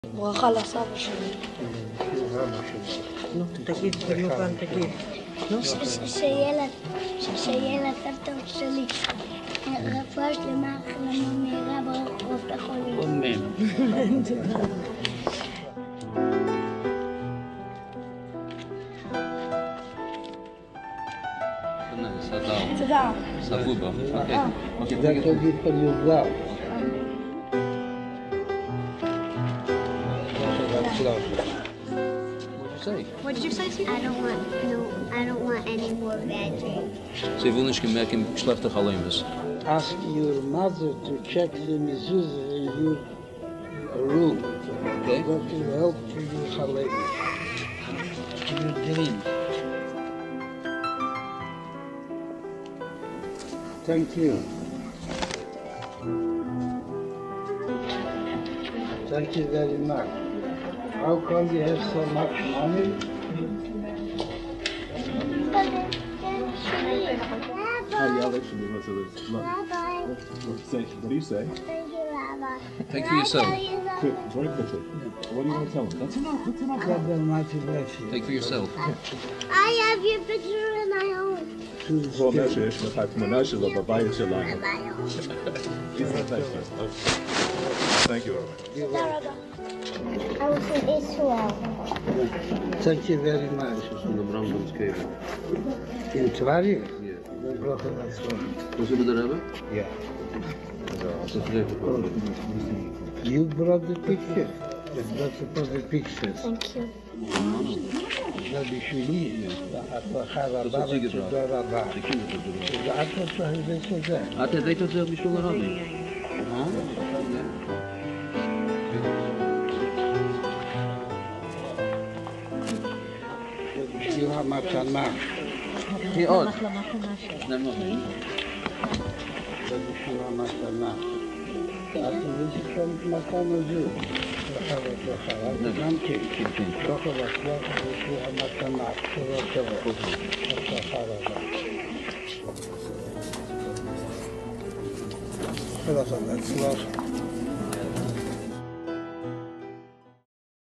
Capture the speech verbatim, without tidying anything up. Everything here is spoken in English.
ברכה לסבא שלי. נו, תגיד, כמובן, תגיד. שיהיה לסבתא שלי רפואה שלמה, החלמה מהירה בקופות החולים. אמן. תודה. סבבה. אוקיי. אוקיי, זה תגיד כל יוגב. What did you say? What did you say, Steve? I don't want no. I don't want any more bad dreams. Sie wollen nicht merken, schlechte Gelähmnis. Ask your mother to check the mezuzah in your room. Okay. That will help to your chalemus, to your dreams. Thank you. Thank you very much. How come you have so much money? What do you say? Think for yourself. Quick, very quickly. What do you want to tell them? That's enough. That's enough. God Almighty bless you. Think for yourself. I have your picture and I own it. Well, that's it. If I come on, she'll go buy it. She'll lie. Thank you. תודה רבה. I was in Israel. Thank you very much. Zonder brandbandsketen. In Twarie? Ja. Bracht er dat zo. Hoe zullen we dat hebben? Ja. Dat is even. You brought the picture. That's for the pictures. Thank you. זה בשבילי, הצלחה רבה ותודה רבה. את רוצה את זה? את הבאת את זה בשביל הרבי. מה? זה בשביל המתנה. תהיה עוד. זה בשביל המתנה. את מבינת את המתנה הזו? גם כן, כן, כן. ככה והצלח בשביל המתנה. טובה טובה. הצלחה רבה. תודה רבה.